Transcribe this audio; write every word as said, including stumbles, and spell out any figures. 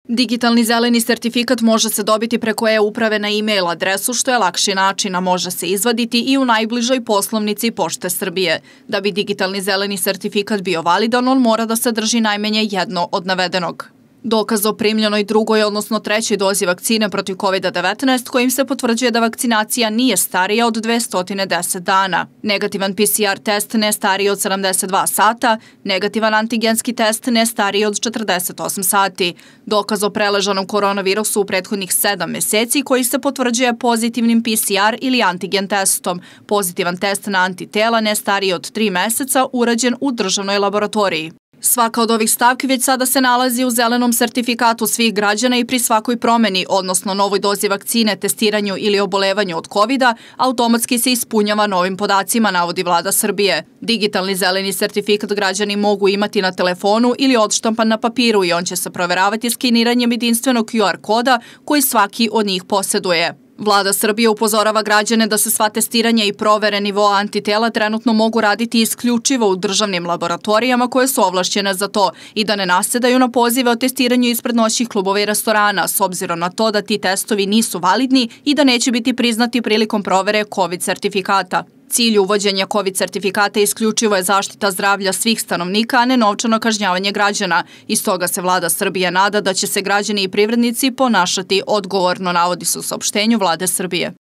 Digitalni zeleni sertifikat može se dobiti preko e-uprave na e-mail adresu, što je lakši način, a može se izvaditi i u najbližoj poslovnici Pošte Srbije. Da bi digitalni zeleni sertifikat bio validan, on mora da sadrži najmanje jedno od navedenog. Dokaz o primljenoj drugoj, odnosno trećoj dozi vakcine protiv kovid devetnaest, kojim se potvrđuje da vakcinacija nije starija od dvesta deset dana. Negativan P C R test ne stariji od sedamdeset dva sata, negativan antigenski test ne stariji od četrdeset osam sati. Dokaz o preležanom koronavirusu u prethodnih sedam meseci koji se potvrđuje pozitivnim P C R ili antigen testom. Pozitivan test na antitela ne stariji od tri meseca urađen u državnoj laboratoriji. Svaka od ovih stavki već sada se nalazi u zelenom sertifikatu svih građana i pri svakoj promeni, odnosno novoj dozi vakcine, testiranju ili obolevanju od kovida, automatski se ispunjava novim podacima, navodi Vlada Srbije. Digitalni zeleni sertifikat građani mogu imati na telefonu ili odštampan na papiru i on će se proveravati skeniranjem jedinstvenog Q R koda koji svaki od njih posjeduje. Vlada Srbije upozorava građane da se sva testiranja i provere nivoa antitela trenutno mogu raditi isključivo u državnim laboratorijama koje su ovlašćene za to i da ne nasedaju na pozive o testiranju ispred noćnih klubova i restorana, s obzirom na to da ti testovi nisu validni i da neće biti priznati prilikom provere COVID sertifikata. Cilj uvođenja COVID sertifikata isključivo je zaštita zdravlja svih stanovnika, a ne novčano kažnjavanje građana. Iz toga se Vlada Srbije nada da će se građani i privrednici ponašati odgovorno, navodi se u saopštenju Vlade Srbije.